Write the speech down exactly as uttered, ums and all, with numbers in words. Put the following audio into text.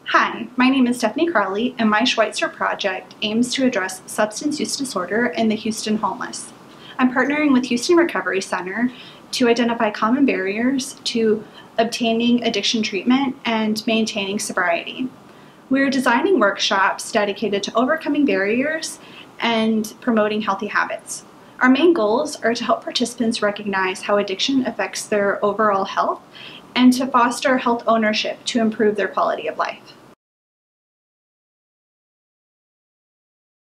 Hi, my name is Stephanie Crowley, and my Schweitzer project aims to address substance use disorder in the Houston homeless. I'm partnering with Houston Recovery Center to identify common barriers to obtaining addiction treatment and maintaining sobriety. We're designing workshops dedicated to overcoming barriers and promoting healthy habits. Our main goals are to help participants recognize how addiction affects their overall health and to foster health ownership to improve their quality of life.